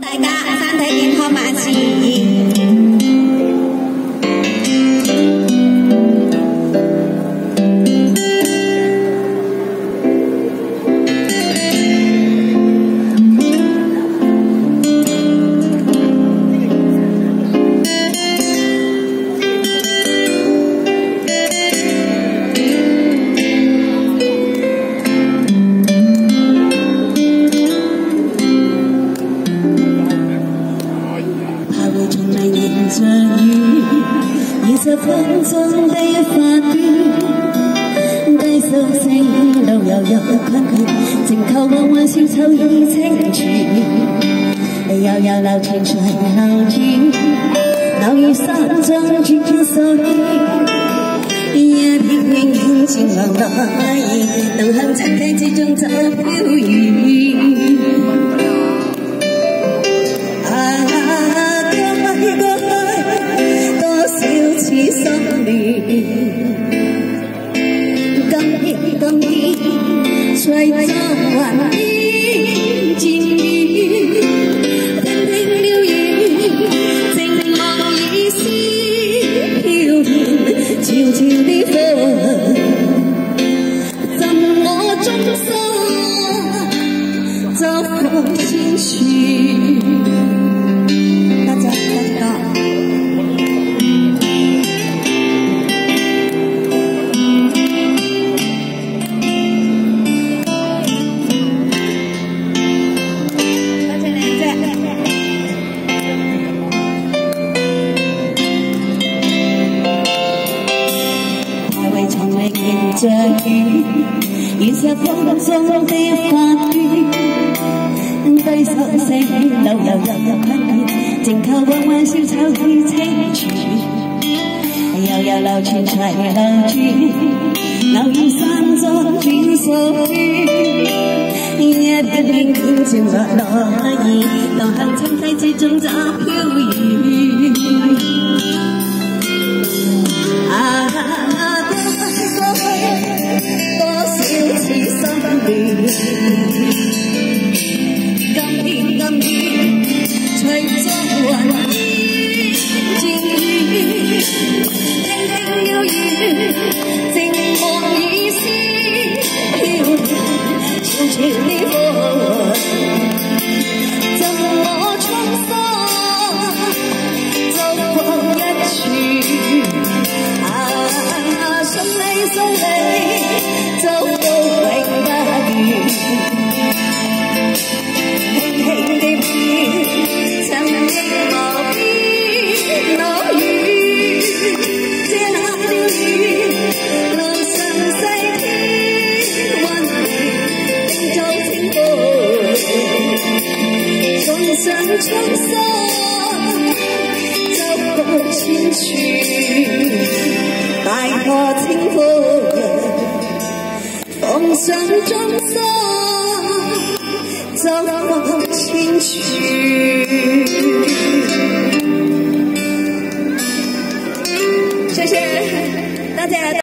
大家身體健康，萬事如意。着雨，20分鐘的發端，低手聲路悠悠困倦，靜靠彎彎小丑已清泉，悠悠流傳隨流轉，流於山中轉數一片遠遠前行來，能向塵世之中走飄遠。今天隨着雲煙漸遠，聽聽鳥語，靜默已思飄遠，悄悄的風，贈我衷心，走過千處。着雨，20分鐘的發端，低手聲流悠悠困倦，靜靠彎彎小丑已清泉，悠悠流傳隨流轉，流於山中轉數圈，一片片遠照落來，流向塵世之中找飄遠。今天隨着雲煙漸遠，聽聽鳥語，靜默已思飄遠，悄悄的風，贈我衷心，走過一處，送你走到永不遠。送上衷心，走過千處，大破清風，奉上衷心，走過千處。